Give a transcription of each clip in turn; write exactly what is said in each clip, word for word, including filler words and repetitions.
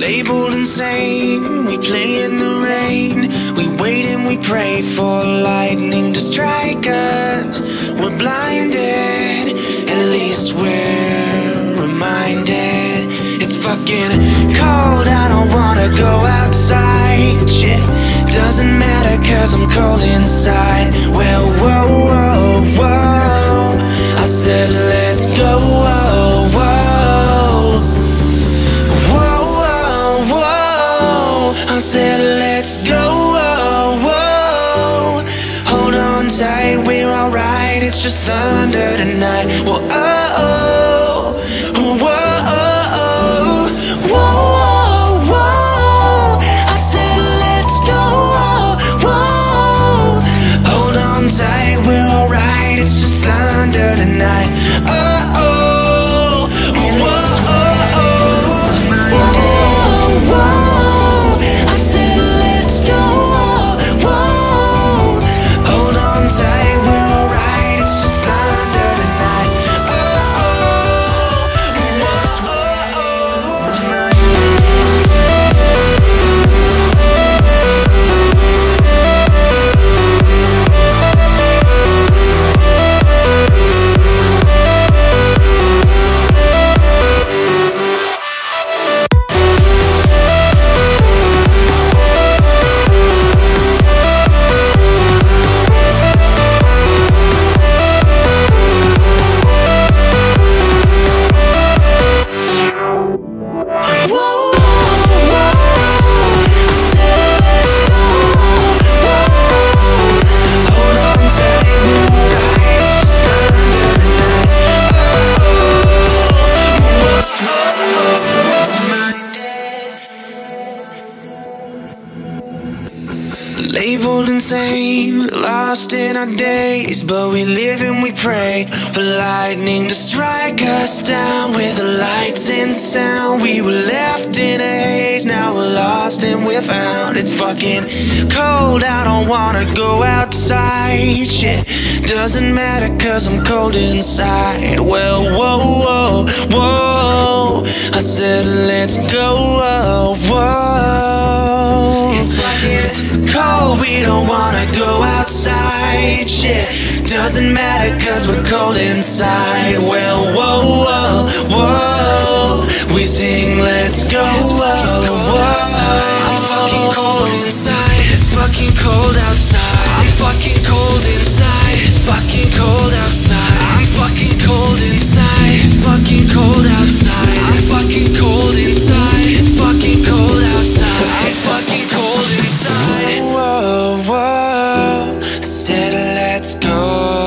Labeled insane, we play in the rain. We wait and we pray for lightning to strike us. We're blinded, at least we're reminded. It's fucking cold, I don't wanna go outside. Shit, doesn't matter cause I'm cold inside. Well, whoa, whoa, whoa, I said let's go, whoa, whoa. I said let's go, whoa, whoa. Hold on tight, we're alright. It's just thunder tonight. Whoa, oh, oh, whoa, oh, whoa, whoa, whoa. I said let's go, whoa, whoa. Hold on tight, we're alright. It's just thunder tonight. Oh, oh, whoa, oh, oh, whoa, whoa. Labeled insane, lost in our days, but we live and we pray for lightning to strike us down. With the lights and sound, we were left in a haze. Now we're lost and we're found. It's fucking cold, I don't wanna go outside. Shit, doesn't matter cause I'm cold inside. Well, whoa, whoa, whoa, I said let's go, whoa, whoa. It's fucking cold, we don't wanna go outside. Shit, doesn't matter cause we're cold inside. Well, whoa, whoa, whoa, we sing let's go, whoa, whoa. I'm fucking cold inside. It's fucking cold outside. I'm fucking cold inside. It's fucking cold outside. I'm fucking cold inside. It's fucking cold outside. I'm fucking cold inside. It's fucking cold outside. I'm fucking cold inside. Whoa, whoa, said let's go.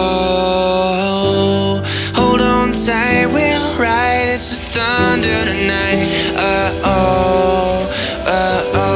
Hold on tight, we're alright. It's just thunder tonight. Uh oh, uh oh.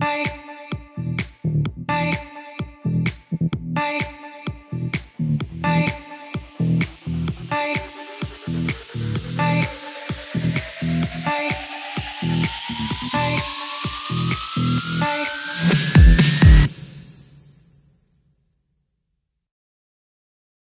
night.